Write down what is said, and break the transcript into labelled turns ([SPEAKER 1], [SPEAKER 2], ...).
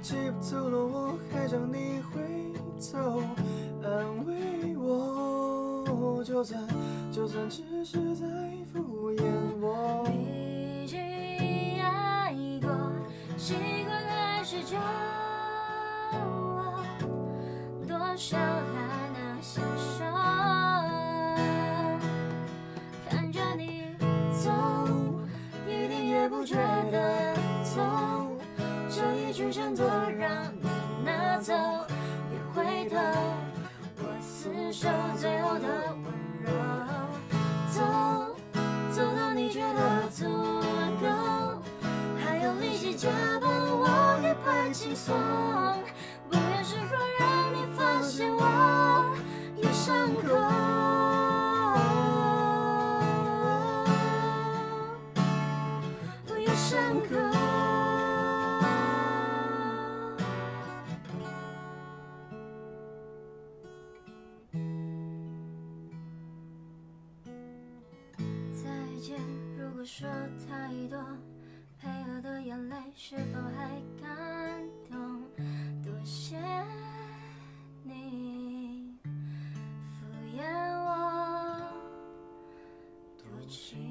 [SPEAKER 1] 记不住了，我还叫你回头安慰我，就算只是在敷衍我。
[SPEAKER 2] 毕竟爱过，习惯还是就多少还能享受。看着你走，一点也不觉得痛。这一句真的让你拿走，别回头。我厮守最后的温柔，走到你觉得足够，还有力气加班我一拍轻松。不愿示弱，让你发现我有伤口。我有伤口。再见，如果说太多，配合的眼泪是否还感动？多谢你敷衍我，多情。